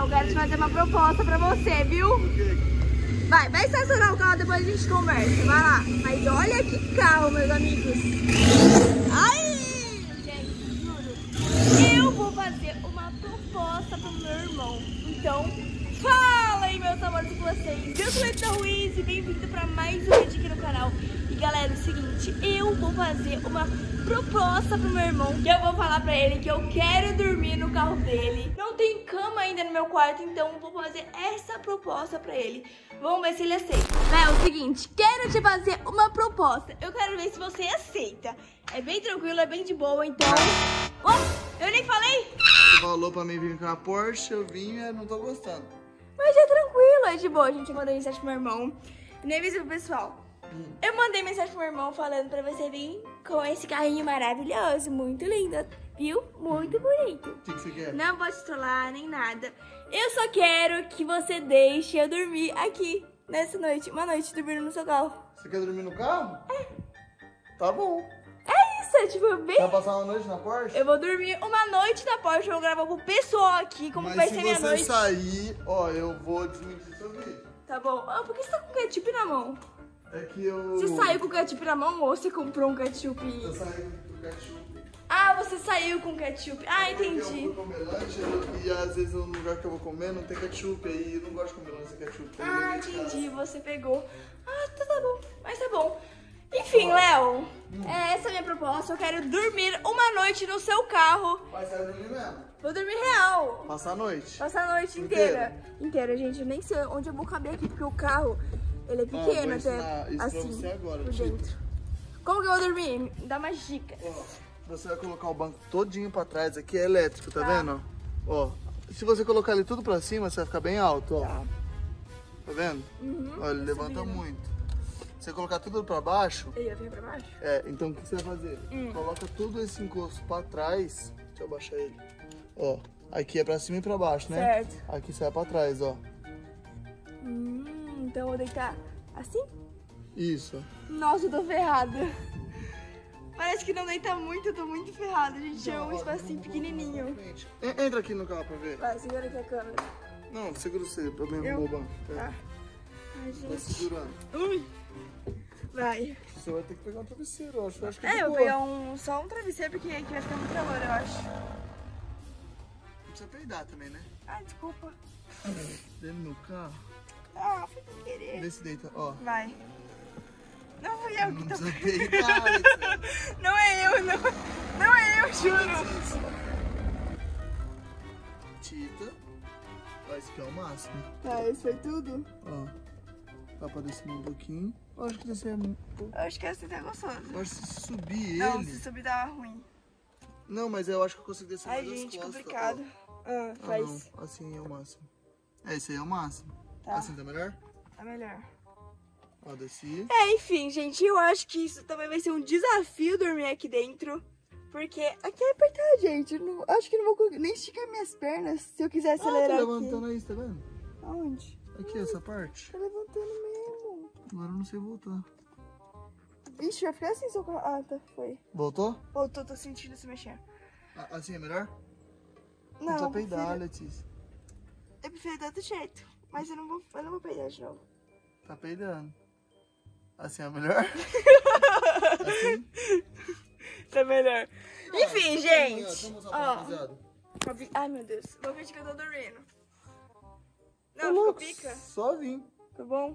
quero te fazer uma proposta pra você, viu? Vai estacionar o carro, depois a gente conversa. Vai lá. Mas olha que carro, meus amigos. Ai! Gente, juro. Eu vou fazer uma proposta pro meu irmão. Então, fala aí, meus amores, com vocês. Eu sou a Letícia Ruiz e bem-vindo pra mais um vídeo aqui no canal. E galera, é o seguinte, eu vou fazer uma proposta pro meu irmão. Que eu vou falar pra ele que eu quero dormir no carro dele. Não tem cama ainda no meu quarto, então eu vou fazer essa proposta pra ele. Vamos ver se ele aceita. É o seguinte, quero te fazer uma proposta. Eu quero ver se você aceita. É bem tranquilo, é bem de boa, então... Oh, eu nem falei? Você falou pra mim vir com a Porsche, eu vim e não tô gostando. Mas é tranquilo, é de boa, gente. Eu mandei mensagem pro meu irmão. Nem avisei pro pessoal. Eu mandei mensagem pro meu irmão falando pra você vir com esse carrinho maravilhoso, muito lindo, viu? Muito bonito. O que você quer? Não vou te trollar nem nada. Eu só quero que você deixe eu dormir aqui nessa noite. Uma noite dormindo no seu carro. Você quer dormir no carro? É. Tá bom. É isso, é tipo bem... Vai passar uma noite na Porsche? Eu vou dormir uma noite na Porsche, eu vou gravar pro pessoal aqui como vai ser minha noite. Mas se você sair, ó, eu vou desmentir seu vídeo. Tá bom. Ah, por que você tá com ketchup na mão? É que eu... Você saiu com ketchup na mão ou você comprou um ketchup? Eu saí com ketchup. Ah, você saiu com ketchup. Ah, entendi. Eu vou comer lanche e às vezes no lugar que eu vou comer não tem ketchup. Aí eu não gosto de comer lanche sem ketchup. Ah, entendi. Você pegou. Ah, tá bom. Mas tá bom. Enfim, Léo, essa é a minha proposta. Eu quero dormir uma noite no seu carro. Mas você vai dormir mesmo? Vou dormir real. Passar a noite? Passar a noite inteira. Inteira, gente. Eu nem sei onde eu vou caber aqui, porque o carro, ele é pequeno até. Isso assim, pra você agora, por dentro. Como que eu vou dormir? Me dá mais dicas. Ó, você vai colocar o banco todinho pra trás aqui, é elétrico, tá vendo? Ó, se você colocar ele tudo pra cima, você vai ficar bem alto, ó. Tá vendo? Ó, ele levanta muito. Se você colocar tudo pra baixo... Ele vai ficar pra baixo? É, então o que você vai fazer? Coloca tudo esse encosto pra trás. Deixa eu abaixar ele. Ó, aqui é pra cima e pra baixo, né? Certo. Aqui você vai pra trás, ó. Então eu vou deitar assim? Isso. Nossa, eu tô ferrada. Parece que não deita muito, eu tô muito ferrada, gente. É um espacinho pequenininho. Entra aqui no carro pra ver. Vai, segura aqui a câmera. Não, segura você, pra mim arrumar o banco. Tá. Ai, Vai gente. segurando. Ui. Vai. Você vai ter que pegar um travesseiro, eu acho. Que Eu vou pegar só um travesseiro, porque aqui vai ficar muito calor, eu acho. Não precisa peidar também, né? Ai, desculpa. Dentro no carro. Ah, foi sem querer. Vê se deita, ó. Vai. Não fui eu que Não tô... precisa peidar, Alexandre. Não é eu, não. Não é eu, juro. Tita. Ó, esse aqui é o máximo. Tá, esse foi tudo? Ó. Dá pra descer um pouquinho. Eu acho que descer é muito. Eu acho que esse tá gostoso. Eu acho que se subir Não, ele. se subir dá ruim. Não, mas eu acho que eu consigo descer Ai, mais gente, as costas. complicado. Ó. Faz. Não. Assim é o máximo. É, esse aí é o máximo. Tá. Assim tá melhor? Tá melhor. Ó, desci. É, enfim, gente, eu acho que isso também vai ser um desafio dormir aqui dentro. Porque aqui é apertado, gente. Eu não, acho que não vou nem esticar minhas pernas se eu quiser acelerar tá aqui. levantando aí, tá vendo? Aonde? Aqui, essa parte. Tá levantando mesmo. Agora eu não sei voltar. Vixe, vai ficar assim seu carro. Ah, tá, foi. Voltou? Voltou, tô sentindo se mexer. Assim é melhor? Não, Não precisa eu peidar, prefiro, Letícia. eu prefiro do outro jeito. Mas eu não vou peidar de novo. Tá peidando. Assim é melhor? Assim? Tá melhor. Enfim, gente. Vamos mostrar pra rapaziada. Ai, meu Deus. Vou fingir que eu tô dormindo. Ô, Não, ficou louco, pica? Só vim. Tá bom?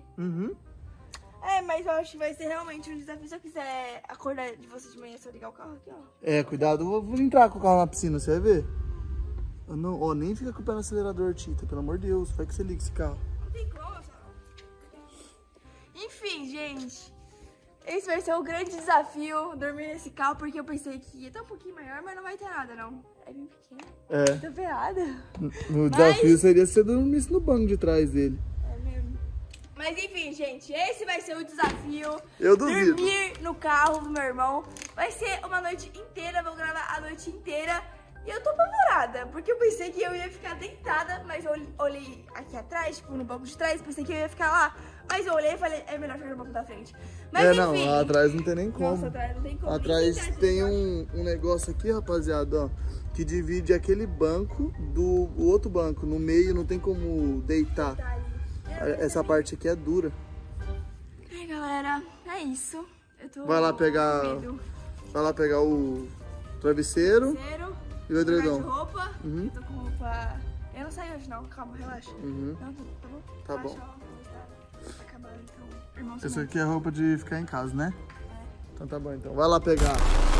É, mas eu acho que vai ser realmente um desafio. Se eu quiser acordar de você de manhã, se eu ligar o carro aqui, ó. É, cuidado, eu vou entrar com o carro na piscina, você vai ver? Eu não, ó, nem fica com o pé no acelerador, Tita, pelo amor de Deus, vai que você liga esse carro. Não tem como, sabe? Enfim, gente. Esse vai ser o grande desafio, dormir nesse carro, porque eu pensei que ia estar um pouquinho maior, mas não vai ter nada, não. É bem pequeno. É. Tô ferrada. O desafio seria se você dormisse no banco de trás dele. É mesmo. Mas enfim, gente, esse vai ser o desafio. Eu duvido. Dormir no carro do meu irmão. Vai ser uma noite inteira, vou gravar a noite inteira. E eu tô apavorada, porque eu pensei que eu ia ficar deitada, mas eu olhei aqui atrás, tipo, no banco de trás, pensei que eu ia ficar lá. Mas eu olhei e falei, é melhor ficar no banco da frente. Mas enfim. Não, lá atrás não tem nem como. Nossa, atrás não tem como. Atrás tem um negócio aqui, rapaziada, ó. que divide aquele banco do outro banco. No meio não tem como deitar. Essa parte aqui é dura. Ai, galera, é isso. Eu tô Vai lá pegar o travesseiro e o edredom. De roupa. Eu tô com roupa... Eu não saí hoje não, calma, relaxa. Não, tá bom? Tá bom. Tá acabando, então. Irmão, Essa aqui é a roupa de ficar em casa, né? Então tá bom, então. Vai lá pegar.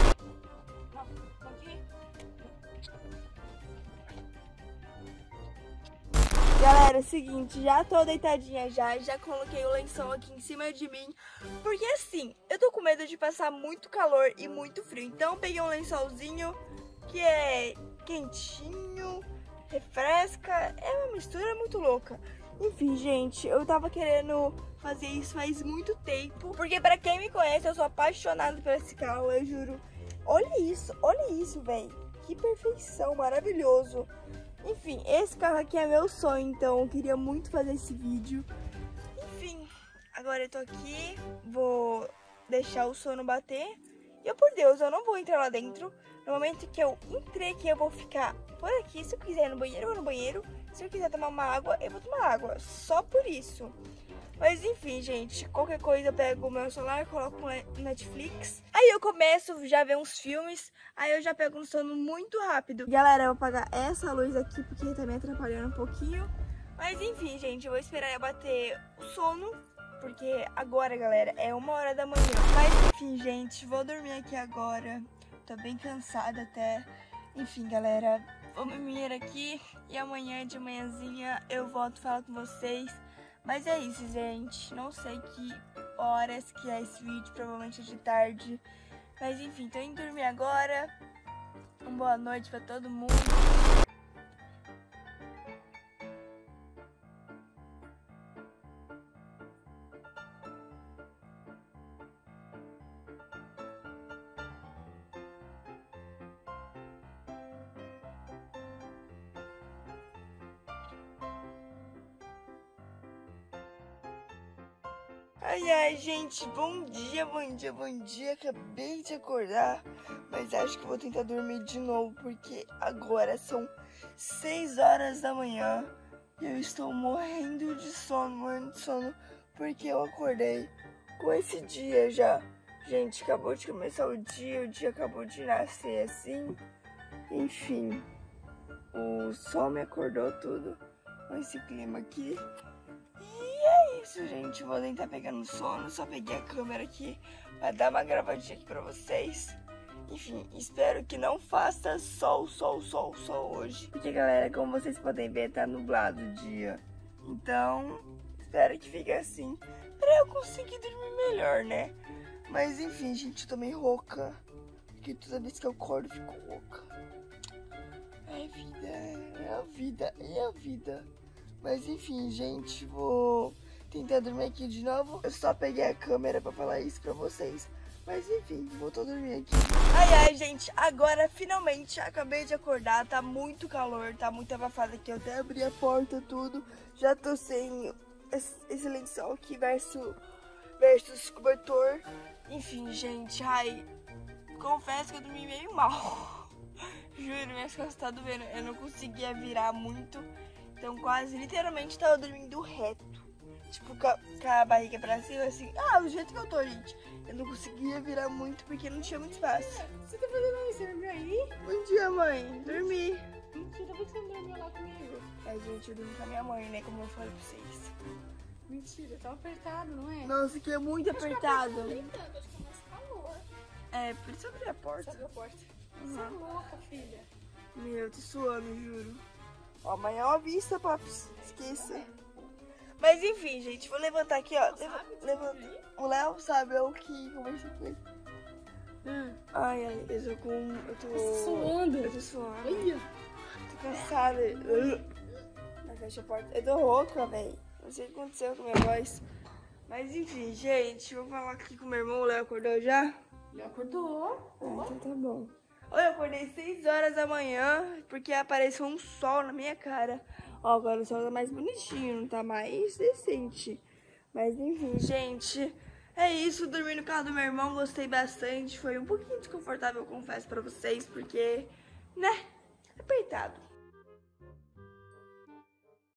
Galera, é o seguinte, já tô deitadinha já coloquei o lençol aqui em cima de mim, porque assim, eu tô com medo de passar muito calor e muito frio, então peguei um lençolzinho que é quentinho, refresca, é uma mistura muito louca. Enfim, gente, eu tava querendo fazer isso faz muito tempo, porque pra quem me conhece, eu sou apaixonada por esse carro, eu juro. Olha isso, velho, que perfeição, maravilhoso. Enfim, esse carro aqui é meu sonho, então eu queria muito fazer esse vídeo. Enfim, agora eu tô aqui, vou deixar o sono bater. E por Deus, eu não vou entrar lá dentro. No momento que eu entrei aqui, eu vou ficar por aqui. Se eu quiser ir no banheiro, eu vou no banheiro. Se eu quiser tomar uma água, eu vou tomar água. Só por isso. Mas enfim, gente, qualquer coisa eu pego o meu celular, coloco no Netflix. Aí eu começo já a ver uns filmes, aí eu já pego no sono muito rápido. Galera, eu vou apagar essa luz aqui porque tá me atrapalhando um pouquinho. Mas enfim, gente, eu vou esperar eu bater o sono, porque agora, galera, é 1h da manhã. Mas enfim, gente, vou dormir aqui agora. Tô bem cansada até. Enfim, galera, vou dormir aqui e amanhã de manhãzinha eu volto falar com vocês. Mas é isso, gente. Não sei que horas que é esse vídeo, provavelmente é de tarde. Mas enfim, tô indo dormir agora. Uma boa noite pra todo mundo. Ai, gente, bom dia. Acabei de acordar, mas acho que vou tentar dormir de novo, porque agora são 6h da manhã e eu estou morrendo de sono, porque eu acordei com esse dia já. Gente, acabou de começar o dia acabou de nascer assim. Enfim, o sol me acordou tudo com esse clima aqui. É isso, gente, vou tentar pegar no sono, só peguei a câmera aqui pra dar uma gravadinha aqui pra vocês. Enfim, espero que não faça sol hoje. Porque, galera, como vocês podem ver, tá nublado o dia. Então, espero que fique assim, pra eu conseguir dormir melhor, né? Mas, enfim, gente, eu tô meio rouca, porque toda vez que eu acordo, eu fico rouca. É a vida. Mas enfim, gente, vou tentar dormir aqui de novo. Eu só peguei a câmera pra falar isso pra vocês. Mas enfim, vou dormir aqui. Ai, gente, agora finalmente acabei de acordar. Tá muito calor, tá muito abafado aqui. Eu até abri a porta, tudo. Já tô sem esse lençol aqui versus cobertor. Enfim, gente, confesso que eu dormi meio mal. Juro, minhas costas tá doendo. Eu não conseguia virar muito. Então quase, literalmente, tava dormindo reto. Tipo, com a barriga pra cima, assim. Do jeito que eu tô, gente. Eu não conseguia virar muito porque não tinha muito espaço. Você tá fazendo aí? Você dormiu aí? Bom dia, mãe. Dormi. Mentira, por que você não dormiu lá comigo? Gente, eu dormi com a minha mãe, né? Como eu falei pra vocês. Mentira, tá apertado, não é? Nossa, aqui é muito apertado. Acho que é mais calor. Por isso eu abri a porta. Abre a porta. Você é louca, filha. Meu, tô suando, juro. Ó, amanhã é uma vista, paps. Esqueça. Mas enfim, gente, vou levantar aqui, ó. Levanta. O Léo sabe, é o que conversei com ele. Ai, eu tô suando. Eu tô suando. Olha. Tô cansada. Fecha a porta. Eu tô rouca, velho. Não sei o que aconteceu com a minha voz. Mas enfim, gente, vou falar aqui com meu irmão. O Léo acordou já? Ele acordou. Então tá bom. Eu acordei 6h da manhã, porque apareceu um sol na minha cara. Ó, agora o sol tá mais bonitinho, não tá mais decente. Mas enfim, gente, é isso. Dormi no carro do meu irmão, gostei bastante. Foi um pouquinho desconfortável, confesso pra vocês, porque, né, apertado.